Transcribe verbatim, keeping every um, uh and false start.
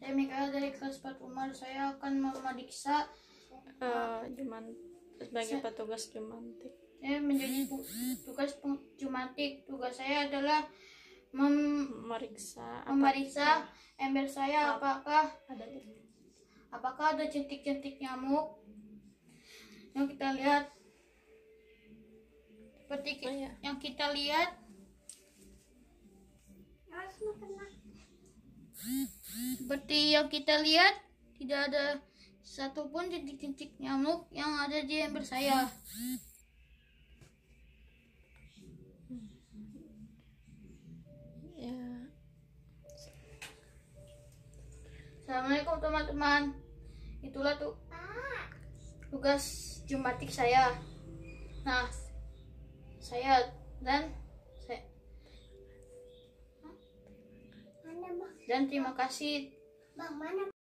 Saya Mikael dari kelas empat Umar. Saya akan memeriksa uh, Juman sebagai petugas Jumantik. Saya menjadi tugas Jumantik. Tugas saya adalah mem memeriksa memeriksa ember saya apakah ada apakah ada jentik-jentik nyamuk yang kita lihat seperti oh, ya. yang kita lihat seperti yang kita lihat tidak ada satupun jentik-jentik nyamuk yang ada di ember saya. Ya. Assalamualaikum teman-teman. Itulah tuh tugas Jumantik saya. Nah, saya dan saya dan terima kasih.